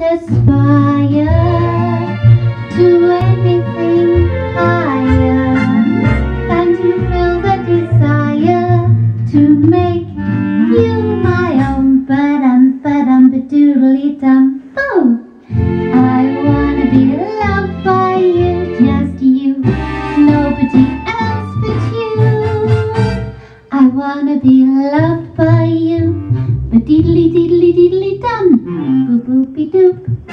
aspire to anything higher than to feel the desire to make you my own. Ba-dum-ba-dum-ba-doodly-dum. Oh, I wanna be loved by you, just you, nobody else but you. I wanna be loved by you, ba-diddly-diddly-diddly-dum, boop-boopy-doop.